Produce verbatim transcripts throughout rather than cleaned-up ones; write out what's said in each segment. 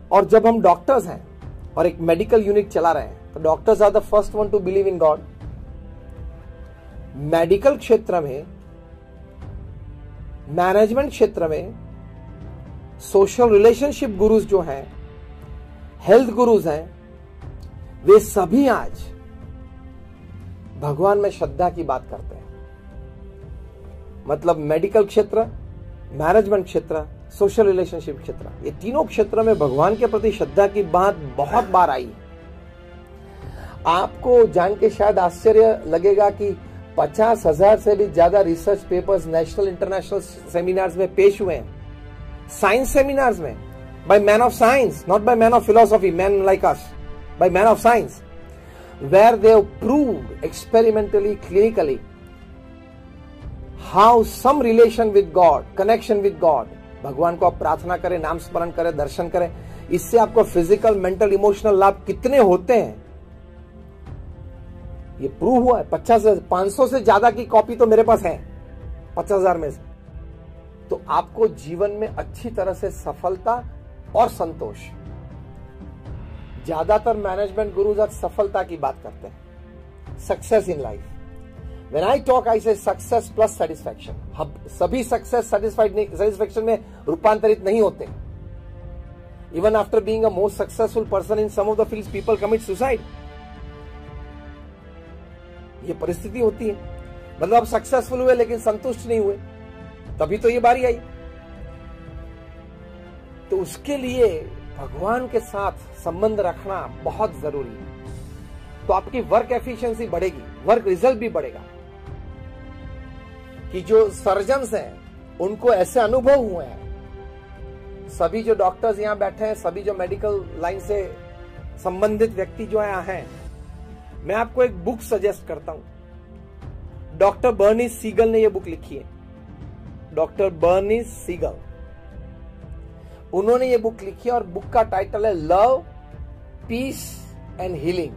और जब हम डॉक्टर्स हैं और एक मेडिकल यूनिट चला रहे हैं, तो doctors are the first one to believe in God. Medical क्षेत्र में, मैनेजमेंट क्षेत्र में, सोशल रिलेशनशिप गुरुज जो हैं, हेल्थ गुरुज हैं, वे सभी आज भगवान में श्रद्धा की बात करते हैं। मतलब मेडिकल क्षेत्र, मैनेजमेंट क्षेत्र, सोशल रिलेशनशिप क्षेत्र, ये तीनों क्षेत्र में भगवान के प्रति श्रद्धा की बात बहुत बार आई। आपको जान के शायद आश्चर्य लगेगा कि पचास हजार से भी ज्यादा research papers national international seminars में पेश हुए हैं, साइंस सेमिनार्स में, by man of science, not by man of philosophy, man like us, by man of science, where they have proved experimentally, clinically how some relation with God, connection with God, भगवान को आप प्रार्थना करें, नाम स्मरण करें, दर्शन करें, इससे आपको फिजिकल, मेंटल, इमोशनल लाभ कितने होते हैं, ये प्रूव हुआ है। पचास पांच सौ से ज्यादा की कॉपी तो मेरे पास है, पचास हजार में से। तो आपको जीवन में अच्छी तरह से सफलता और संतोष, ज्यादातर मैनेजमेंट गुरुज आज सफलता की बात करते हैं, success in life. When I talk, I say success plus satisfaction. हम सभी सक्सेस satisfied नहीं, satisfaction में रूपांतरित नहीं होते। Even after being a most successful person in some of the fields, people commit suicide. ये परिस्थिति होती है। मतलब आप सक्सेसफुल हुए लेकिन संतुष्ट नहीं हुए, तभी तो ये बारी आई। तो उसके लिए भगवान के साथ संबंध रखना बहुत जरूरी है। तो आपकी वर्क एफिशिएंसी बढ़ेगी, वर्क रिजल्ट भी बढ़ेगा। कि जो सर्जन्स हैं उनको ऐसे अनुभव हुए हैं, सभी जो डॉक्टर्स यहां बैठे हैं, सभी जो मेडिकल लाइन से संबंधित व्यक्ति जो यहां हैं, मैं आपको एक बुक सजेस्ट करता हूं। डॉक्टर बर्नी सीगल ने यह बुक लिखी है, डॉक्टर बर्नी सीगल, उन्होंने ये बुक लिखी है और बुक का टाइटल है love, peace and healing.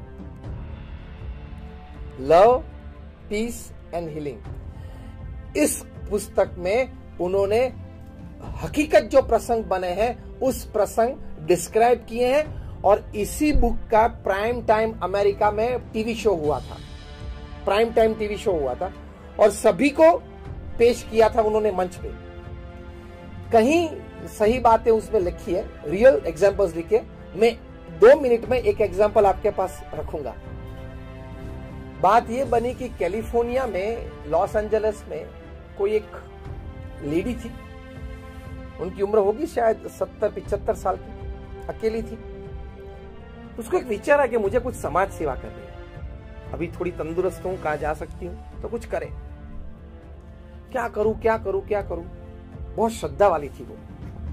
Love, peace and healing. इस पुस्तक में उन्होंने हकीकत जो प्रसंग बने हैं उस प्रसंग डिस्क्राइब किए हैं, और इसी बुक का प्राइम टाइम अमेरिका में टीवी शो हुआ था, प्राइम टाइम टीवी शो हुआ था और सभी को पेश किया था उन्होंने मंच पे। कहीं सही बातें उसमें लिखी है, रियल एग्जांपल्स लिखे। मैं दो मिनट में एक एग्जांपल आपके पास रखूंगा। बात यह बनी कि कैलिफोर्निया में, लॉस एंजलिस में कोई एक लेडी थी, उनकी उम्र होगी शायद सत्तर पिचहत्तर साल की, अकेली थी। उसको एक विचार है कि मुझे कुछ समाज सेवा करनी है, अभी थोड़ी तंदुरुस्त हूं, कहां जा सकती हूं तो कुछ करे, क्या करूं क्या करूं क्या करूं। बहुत श्रद्धा वाली थी वो।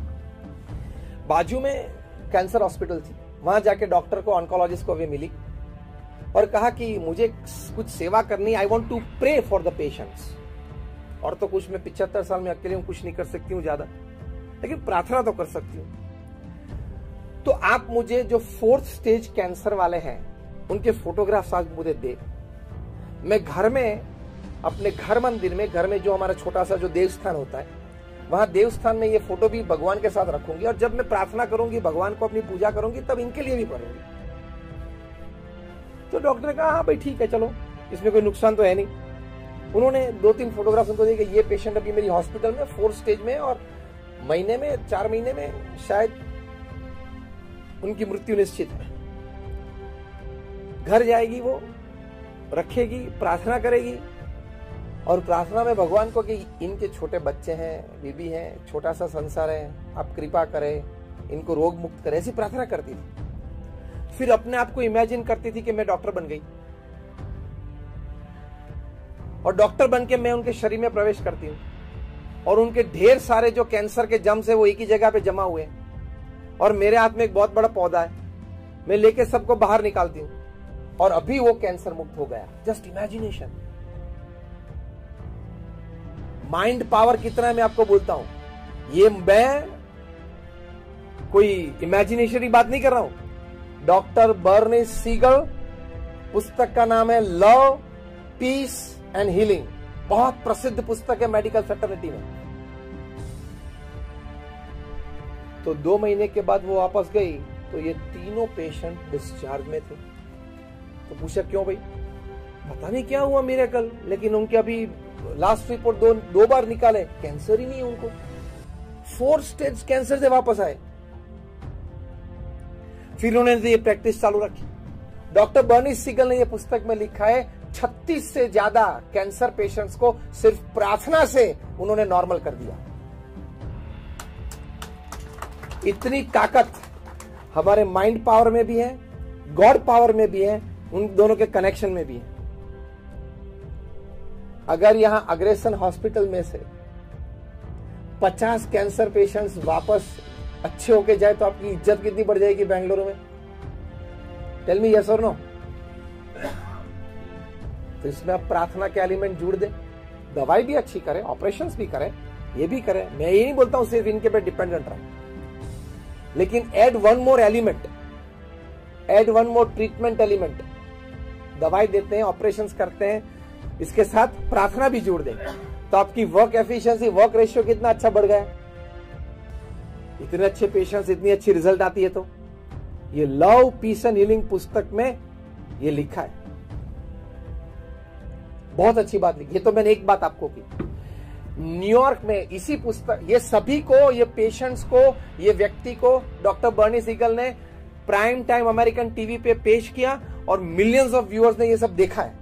बाजू में कैंसर हॉस्पिटल थी, वहां जाके डॉक्टर को, ऑन्कोलॉजिस्ट को वे मिली और कहा कि मुझे कुछ सेवा करनी, I want to pray for the patients. और तो कुछ, मैं पिछहत्तर साल में अकेले हूं, कुछ नहीं कर सकती हूं ज्यादा, लेकिन प्रार्थना तो कर सकती हूं। तो आप मुझे जो फोर्थ स्टेज कैंसर वाले हैं उनके फोटोग्राफ्स आज मुझे दे, मैं घर में, अपने घर मंदिर में, घर में जो हमारा छोटा सा जो देवस्थान होता है, वहां देवस्थान में ये फोटो भी भगवान के साथ रखूंगी, और जब मैं प्रार्थना करूंगी, भगवान को अपनी पूजा करूंगी, तब इनके लिए भी करूंगी। तो डॉक्टर ने कहा हाँ भाई ठीक है, चलो, इसमें कोई नुकसान तो है नहीं। उन्होंने दो तीन फोटोग्राफ उनको दिए कि ये पेशेंट अभी मेरी हॉस्पिटल में फोर्थ स्टेज में, और महीने में, चार महीने में शायद उनकी मृत्यु निश्चित है। घर जाएगी, वो रखेगी, प्रार्थना करेगी, और प्रार्थना में भगवान को कि इनके छोटे बच्चे हैं, बीबी हैं, छोटा सा संसार है, आप कृपा करें, इनको रोग मुक्त करें, ऐसी प्रार्थना करती थी। फिर अपने आप को इमेजिन करती थी कि मैं डॉक्टर बन गई, और डॉक्टर बन के मैं उनके शरीर में प्रवेश करती हूँ, और उनके ढेर सारे जो कैंसर के जम्स है वो एक ही जगह पे जमा हुए हैं, और मेरे हाथ में एक बहुत बड़ा पौधा है, मैं लेके सबको बाहर निकालती हूँ, और अभी वो कैंसर मुक्त हो गया। Just imagination. माइंड पावर कितना है मैं आपको बोलता हूं, ये मैं कोई इमेजिनेशन की बात नहीं कर रहा हूं। डॉक्टर बर्नी सीगल, पुस्तक का नाम है लव, पीस एंड हीलिंग, बहुत प्रसिद्ध पुस्तक है मेडिकल फैटर्निटी में। तो दो महीने के बाद वो वापस गई तो ये तीनों पेशेंट डिस्चार्ज में थे। तो पूछा क्यों भाई, पता नहीं क्या हुआ मिरेकल, लेकिन उनके अभी लास्ट रिपोर्ट दो दो बार निकाले, कैंसर ही नहीं है उनको, फोर्थ स्टेज कैंसर से वापस आए। फिर उन्होंने ये प्रैक्टिस चालू रखी। डॉक्टर बर्नी सीगल ने ये पुस्तक में लिखा है छत्तीस से ज्यादा कैंसर पेशेंट्स को सिर्फ प्रार्थना से उन्होंने नॉर्मल कर दिया। इतनी ताकत हमारे माइंड पावर में भी है, गॉड पावर में भी है, उन दोनों के कनेक्शन में भी है। अगर यहां अग्रेसन हॉस्पिटल में से पचास कैंसर पेशेंट्स वापस अच्छे होके जाए तो आपकी इज्जत कितनी बढ़ जाएगी बेंगलुरु में? टेल मी यस और नो। तो इसमें आप प्रार्थना के एलिमेंट जोड़ दें, दवाई भी अच्छी करें, ऑपरेशंस भी करें, ये भी करें। मैं ये नहीं बोलता हूं सिर्फ इनके पे डिपेंडेंट रहे, लेकिन add one more element, add one more treatment element. दवाई देते हैं, ऑपरेशंस करते हैं, इसके साथ प्रार्थना भी जोड़ दें, तो आपकी वर्क एफिशिएंसी, वर्क रेशियो कितना अच्छा बढ़ गया। इतने अच्छे पेशेंट्स, इतनी अच्छी रिजल्ट आती है। तो ये लव पीस एंड हीलिंग पुस्तक में ये लिखा है, बहुत अच्छी बात लिखी। ये तो मैंने एक बात आपको की, न्यूयॉर्क में इसी पुस्तक, ये सभी को, ये पेशेंट्स को, ये व्यक्ति को डॉक्टर बर्नी सीगल ने प्राइम टाइम अमेरिकन टीवी पे पेश किया और मिलियंस ऑफ व्यूअर्स ने ये सब देखा है।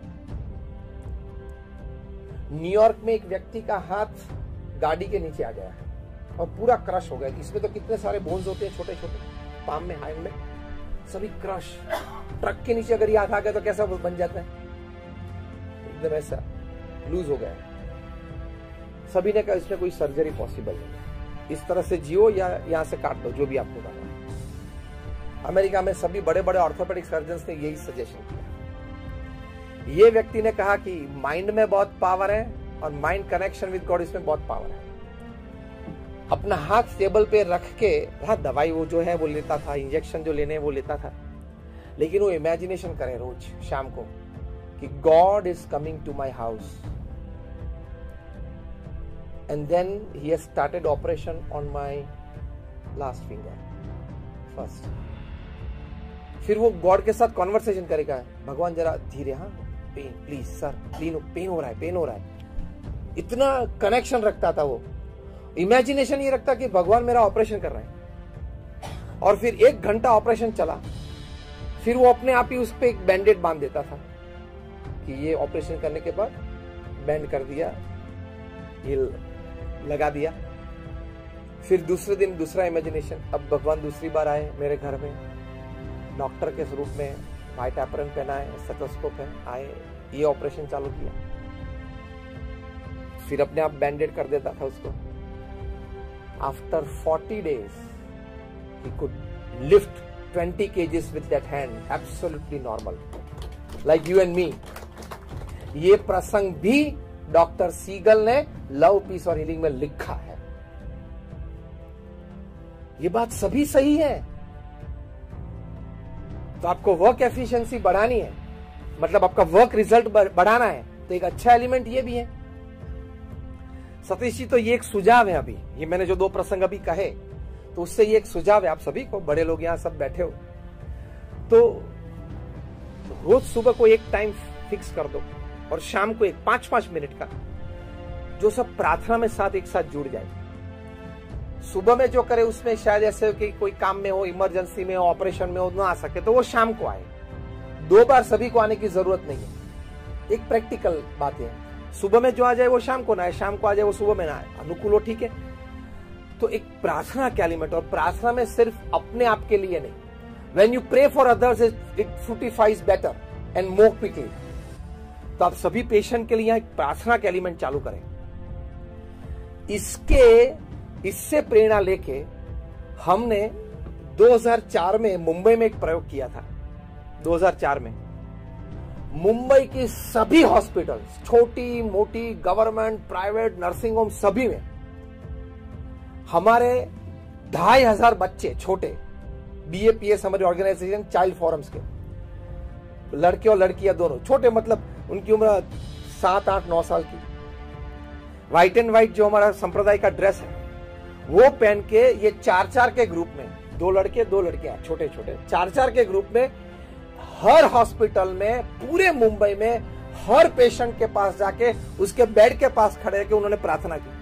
न्यूयॉर्क में एक व्यक्ति का हाथ गाड़ी के नीचे आ गया है और पूरा क्रश हो गया। इसमें तो कितने सारे बोन्स होते हैं छोटे छोटे, पाम में, हैंड में, सभी क्रश। ट्रक के नीचे अगर ये हाथ आ गया तो कैसा बन जाता है, एकदम ऐसा लूज हो गया। सभी ने कहा इसमें कोई सर्जरी पॉसिबल नहीं, इस तरह से जियो या यहां से काट दो, जो भी आपको करना। अमेरिका में सभी बड़े बड़े ऑर्थोपेडिक सर्जन्स ने यही सजेशन किया। ये व्यक्ति ने कहा कि माइंड में बहुत पावर है और माइंड कनेक्शन विद गॉड, इसमें बहुत पावर है। अपना हाथ टेबल पे रख के, हाँ दवाई वो जो है वो लेता था, इंजेक्शन जो लेने वो लेता था, लेकिन वो इमेजिनेशन करे रोज शाम को कि God is coming to my house, and then he has started operation on my last finger first. फिर वो गॉड के साथ कॉन्वर्सेशन करेगा, भगवान जरा धीरे, हाँ pain please sir, pain pain हो रहा है, पेन हो रहा है। इतना कनेक्शन रखता था वो, इमेजिनेशन ये रखता कि भगवान मेरा ऑपरेशन कर रहे हैं। और फिर एक घंटा ऑपरेशन चला, फिर वो अपने आप ही उस पर एक बैंडेड बांध देता था कि ये ऑपरेशन करने के बाद बैंड कर दिया, ये लगा दिया। फिर दूसरे दिन दूसरा इमेजिनेशन, अब भगवान दूसरी बार आए मेरे घर में, डॉक्टर के रूप में, व्हाइट एप्रन पहनाए, स्टेथोस्कोप है, आए, ये ऑपरेशन चालू किया। फिर अपने आप बैंडेड कर देता था उसको। After forty days he could lift twenty kgs with that hand, absolutely normal, like you and me. ये प्रसंग भी डॉक्टर सीगल ने लव पीस और हीलिंग में लिखा है। ये बात सभी सही है। तो आपको वर्क एफिशिएंसी बढ़ानी है, मतलब आपका वर्क रिजल्ट बढ़ाना है, तो एक अच्छा एलिमेंट ये भी है। सतीश जी, तो ये एक सुझाव है। अभी ये मैंने जो दो प्रसंग अभी कहे, तो उससे ये एक सुझाव है आप सभी को, बड़े लोग यहां सब बैठे हो, तो रोज सुबह को एक टाइम फिक्स कर दो और शाम को एक पांच पांच मिनट का, जो सब प्रार्थना में साथ एक साथ जुड़ जाए। सुबह में जो करे उसमें शायद ऐसे कि कोई काम में हो, इमरजेंसी में हो, ऑपरेशन में हो, ना आ सके तो वो शाम को आए। दो बार सभी को आने की जरूरत नहीं है। एक प्रैक्टिकल बात है, सुबह में जो आ जाए वो शाम को ना आए, शाम को आ जाए वो सुबह में ना आए, अनुकूल हो, ठीक है। तो एक प्रार्थना का एलिमेंट, और प्रार्थना में सिर्फ अपने आप के लिए नहीं, when you pray for others it fructifies better and more quickly. तो आप सभी पेशेंट के लिए एक प्रार्थना का एलिमेंट चालू करें। इसके इससे प्रेरणा लेके हमने दो हज़ार चार में मुंबई में एक प्रयोग किया था। दो हज़ार चार में मुंबई की सभी हॉस्पिटल्स, छोटी मोटी, गवर्नमेंट, प्राइवेट, नर्सिंग होम, सभी में हमारे ढाई हजार बच्चे छोटे, बीएपीएस हमारी ऑर्गेनाइजेशन चाइल्ड फोरम्स के, लड़के और लड़कियां दोनों छोटे, मतलब उनकी उम्र सात आठ नौ साल की, व्हाइट एंड व्हाइट जो हमारा संप्रदाय का ड्रेस है वो पहन के ये चार चार के ग्रुप में, दो लड़के दो लड़कियां छोटे छोटे, चार चार के ग्रुप में हर हॉस्पिटल में पूरे मुंबई में हर पेशेंट के पास जाके उसके बेड के पास खड़े होकर उन्होंने प्रार्थना की।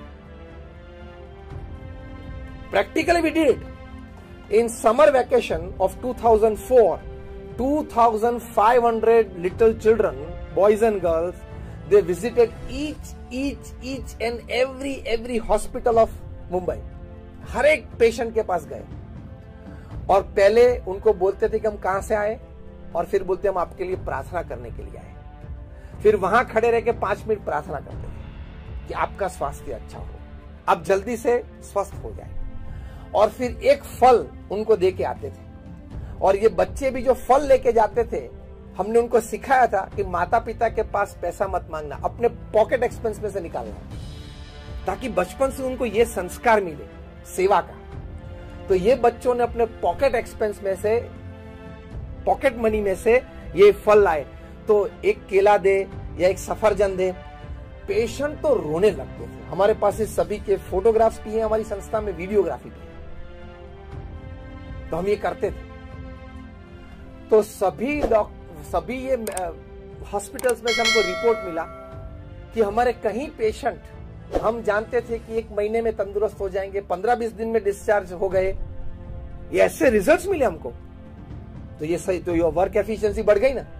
Practically we did it. In summer vacation of two thousand four, two thousand five hundred little children, boys and girls, they visited each each each and every every hospital of Mumbai. हर एक patient के पास गए और पहले उनको बोलते थे कि हम कहां से आए, और फिर बोलते हम आपके लिए प्रार्थना करने के लिए आए। फिर वहां खड़े रह के पांच मिनट प्रार्थना करते थे कि आपका स्वास्थ्य अच्छा हो, आप जल्दी से स्वस्थ हो जाए, और फिर एक फल उनको दे के आते थे। और ये बच्चे भी जो फल लेके जाते थे, हमने उनको सिखाया था कि माता पिता के पास पैसा मत मांगना, अपने पॉकेट एक्सपेंस में से निकालना, ताकि बचपन से उनको ये संस्कार मिले सेवा का। तो ये बच्चों ने अपने पॉकेट एक्सपेंस में से, पॉकेट मनी में से ये फल लाए। तो एक केला दे या एक सफरजन दे, पेशेंट तो रोने लगते थे। हमारे पास इस सभी के फोटोग्राफ्स भी हैं, हमारी संस्था में वीडियोग्राफी भी है, तो हम ये करते थे। तो सभी डॉक्टर, सभी ये हॉस्पिटल्स में से हमको रिपोर्ट मिला कि हमारे कहीं पेशेंट, हम जानते थे कि एक महीने में तंदुरुस्त हो जाएंगे, पंद्रह बीस दिन में डिस्चार्ज हो गए, ये ऐसे रिजल्ट्स मिले हमको। तो ये सही, तो ये वर्क एफिशिएंसी बढ़ गई ना।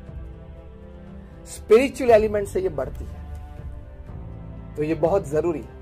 स्पिरिचुअल एलिमेंट से ये बढ़ती है, तो ये बहुत जरूरी है।